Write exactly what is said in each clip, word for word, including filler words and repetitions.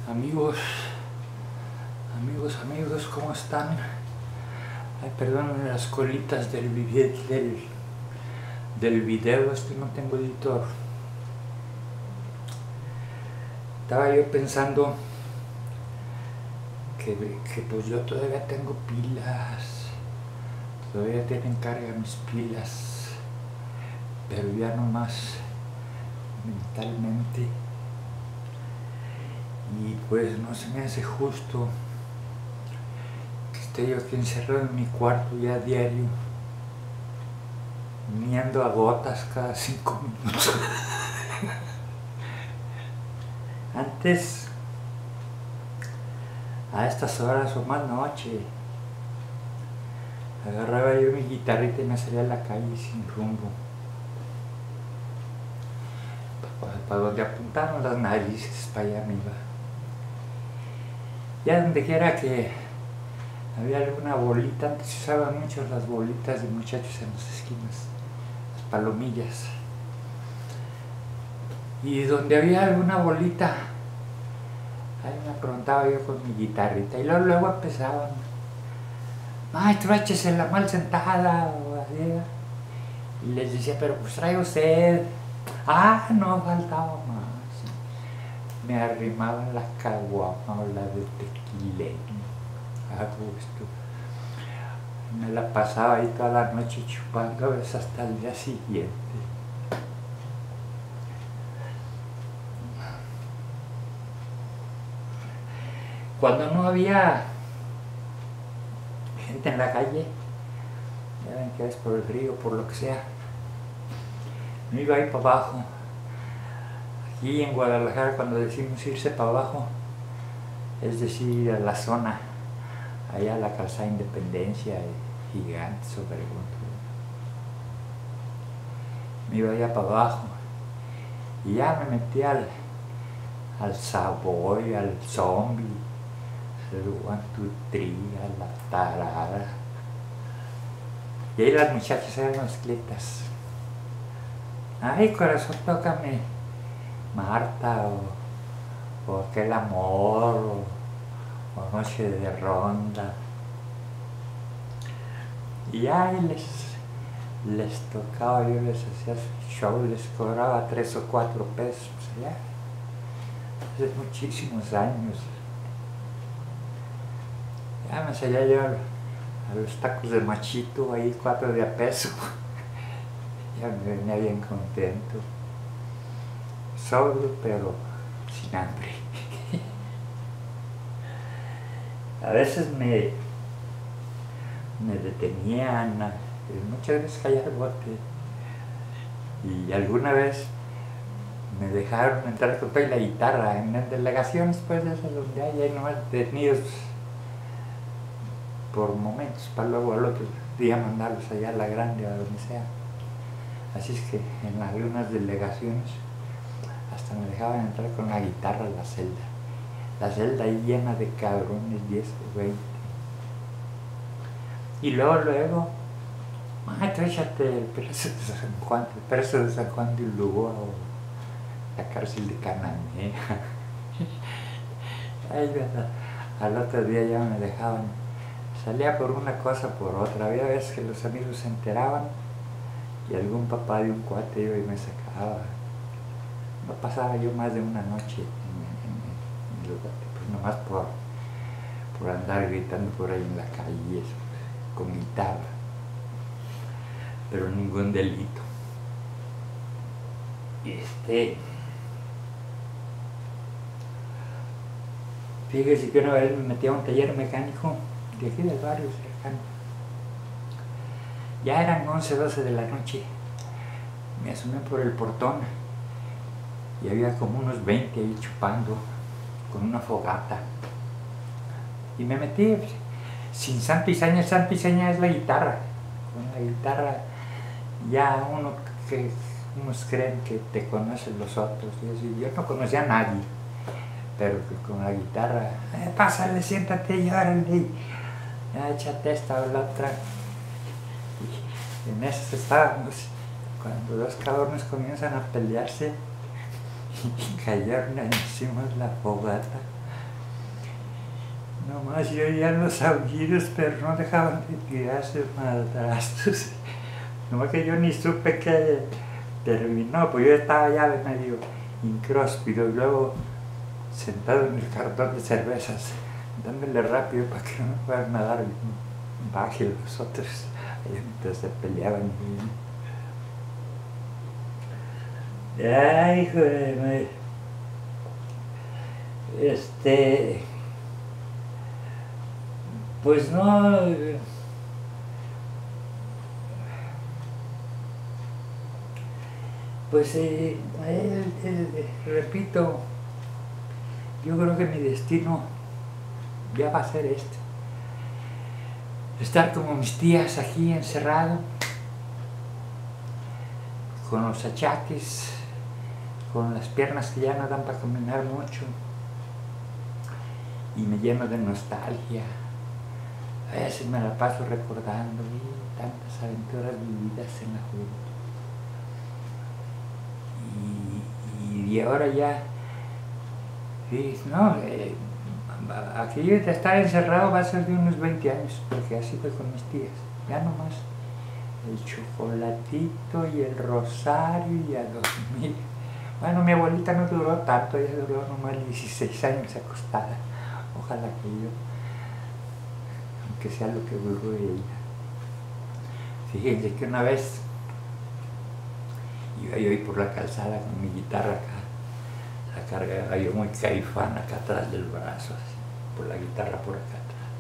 Amigos, amigos, amigos, ¿cómo están? Ay, perdón las colitas del, video, del, del video, es que no tengo editor. Estaba yo pensando que, que pues yo todavía tengo pilas, todavía tienen carga mis pilas, pero ya no más mentalmente. Y pues no se me hace justo que esté yo aquí encerrado en mi cuarto ya a diario, miando a gotas cada cinco minutos. Antes, a estas horas o más noche, agarraba yo mi guitarrita y me salía a la calle sin rumbo. Para donde apuntaron las narices, para allá me iba. Ya donde quiera que había alguna bolita, antes se usaban mucho las bolitas de muchachos en las esquinas, las palomillas. Y donde había alguna bolita, ahí me preguntaba yo con mi guitarrita. Y luego, luego empezaban, maestro, échesela mal sentada, o así. Y les decía, pero pues trae usted. Ah, no faltaba más. Me arrimaban las caguamas o la de tequila a gusto. Me la pasaba ahí toda la noche chupando, a veces hasta el día siguiente. Cuando no había gente en la calle, ya ven que es por el río, por lo que sea, me iba ahí para abajo. Aquí en Guadalajara, cuando decimos irse para abajo, es decir, a la zona, allá a la calzada Independencia, Gigantes, Obregón. Me iba allá para abajo y ya me metí al, al Savoy, al Zombie, al One, Two, Three, a la Tarada. Y ahí las muchachas eran las cletas. Ay, corazón, tócame Marta, o, o aquel amor, o, o noche de ronda. Y ahí les, les tocaba, yo les hacía show, les cobraba tres o cuatro pesos, ya, hace muchísimos años. Ya me salía yo a los tacos de machito, ahí cuatro de a peso. Ya me venía bien contento. Solo, pero sin hambre. A veces me, me detenían, muchas veces caía el bote. Y alguna vez me dejaron entrar con toda la guitarra en las delegaciones, pues de esas donde hay, hay nomás detenidos por momentos, para luego al otro día mandarlos allá a la grande o a donde sea. Así es que en algunas delegaciones hasta me dejaban entrar con la guitarra a la celda. La celda ahí llena de cabrones, diez o veinte. Y luego, luego, maestro, échate el preso de San Juan, el preso de San Juan de Ulúa o la cárcel de Cananea. Ay, al otro día ya me dejaban. Salía por una cosa, por otra. Había veces que los amigos se enteraban y algún papá de un cuate iba y me sacaba. No pasaba yo más de una noche en, en, en el bote, pues nomás por, por andar gritando por ahí en la calle y eso, con guitarra, pero ningún delito. Este, fíjese que una vez me metí a un taller mecánico de aquí del barrio cercano. Ya eran once, doce de la noche. Me asomé por el portón y había como unos veinte ahí chupando con una fogata. Y me metí sin santo y seña. Santo y seña es la guitarra. Con la guitarra ya uno que unos creen que te conocen los otros. Y yo no conocía a nadie, pero que con la guitarra, eh, pásale, siéntate y órale, ya échate esta o la otra. Y en eso estábamos, cuando dos cabrones comienzan a pelearse y cayeron encima de la fogata. Nomás yo oía los aullidos, pero no dejaban de tirarse madrazos. Nomás que yo ni supe que terminó, pues yo estaba ya de medio incróspido y luego sentado en el cartón de cervezas, dándole rápido para que no me puedan nadar baje los otros, ahí mientras se peleaban. Ay, hijo de madre. Este, pues no, pues eh, eh, eh, repito, yo creo que mi destino ya va a ser este, estar como mis tías aquí encerrado, con los achaques, con las piernas que ya no dan para caminar mucho, y me lleno de nostalgia. A veces me la paso recordando y tantas aventuras vividas en la juventud. Y, y ahora ya, y, no, eh, aquí de estar encerrado va a ser de unos veinte años, porque así fue con mis tías, ya nomás el chocolatito y el rosario y a dormir. Bueno, mi abuelita no duró tanto, ella duró nomás dieciséis años acostada. Ojalá que yo, aunque sea lo que duró ella. Fíjense que una vez iba yo ahí por la calzada con mi guitarra acá, la cargaba yo muy caifán acá atrás del brazo, así, por la guitarra por acá atrás.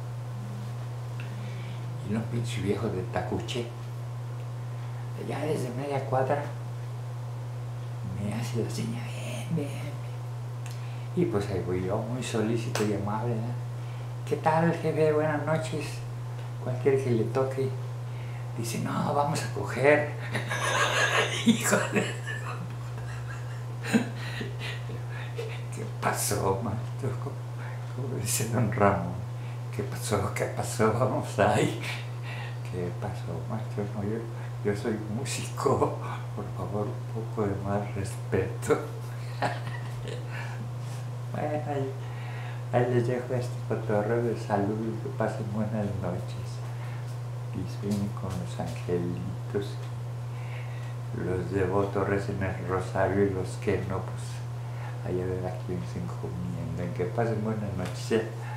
Y un pinche viejo de Tacuche, allá desde media cuadra, me hace la señal, bien, bien. Y pues ahí voy yo, muy solícito y amable, ¿eh? ¿Qué tal, jefe? Buenas noches. Cualquiera que le toque. Dice, no, vamos a coger. Hijo de... ¿Qué pasó, maestro? Como dice don Ramón. ¿Qué pasó? ¿Qué pasó? Vamos ahí. ¿Qué pasó, maestro? No, yo, yo soy músico. Por favor, un poco de más respeto. Bueno, ahí, ahí les dejo este cotorreo de salud y que pasen buenas noches. Y sueñen con los angelitos, los devotos recen el rosario y los que no, pues allá ver a quién se encomiendan. Que pasen buenas noches.